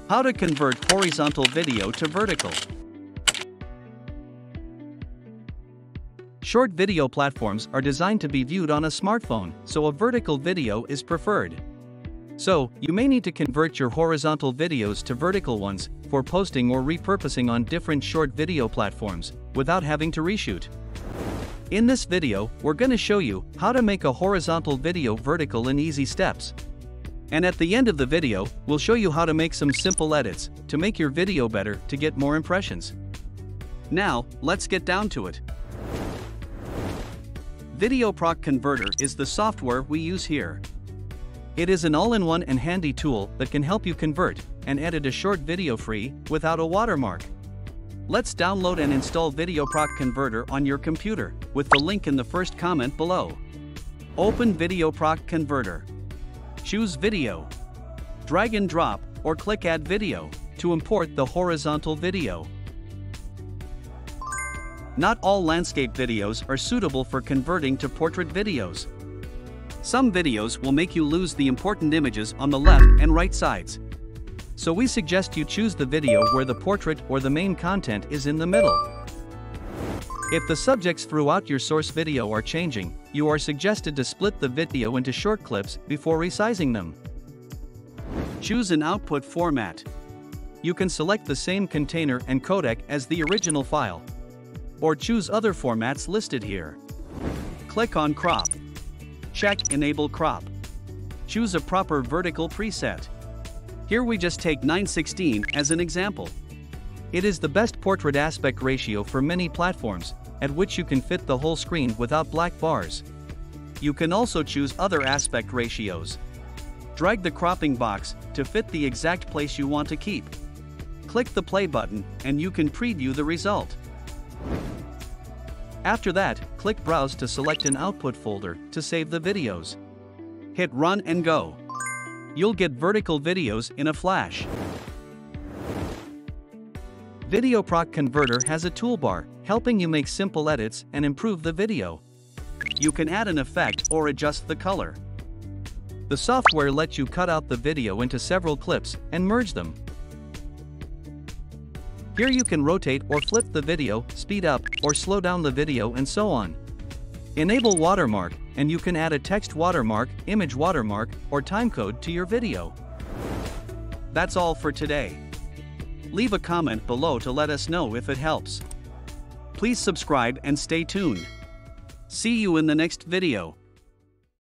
How to convert horizontal video to vertical. Short video platforms are designed to be viewed on a smartphone, so a vertical video is preferred. So, you may need to convert your horizontal videos to vertical ones for posting or repurposing on different short video platforms without having to reshoot. In this video, we're going to show you how to make a horizontal video vertical in easy steps. And at the end of the video, we'll show you how to make some simple edits to make your video better to get more impressions. Now, let's get down to it. VideoProc Converter is the software we use here. It is an all-in-one and handy tool that can help you convert and edit a short video free without a watermark. Let's download and install VideoProc Converter on your computer with the link in the first comment below. Open VideoProc Converter. Choose Video. Drag and drop or click Add Video to import the horizontal video. Not all landscape videos are suitable for converting to portrait videos. Some videos will make you lose the important images on the left and right sides. So we suggest you choose the video where the portrait or the main content is in the middle. If the subjects throughout your source video are changing, you are suggested to split the video into short clips before resizing them. Choose an output format. You can select the same container and codec as the original file, or choose other formats listed here. Click on Crop. Check Enable Crop. Choose a proper vertical preset. Here we just take 9:16 as an example. It is the best portrait aspect ratio for many platforms, at which you can fit the whole screen without black bars. You can also choose other aspect ratios. Drag the cropping box to fit the exact place you want to keep. Click the play button and you can preview the result. After that, click Browse to select an output folder to save the videos. Hit Run and go. You'll get vertical videos in a flash. VideoProc Converter has a toolbar, helping you make simple edits and improve the video. You can add an effect or adjust the color. The software lets you cut out the video into several clips and merge them. Here you can rotate or flip the video, speed up or slow down the video, and so on. Enable watermark, and you can add a text watermark, image watermark, or timecode to your video. That's all for today. Leave a comment below to let us know if it helps. Please subscribe and stay tuned. See you in the next video.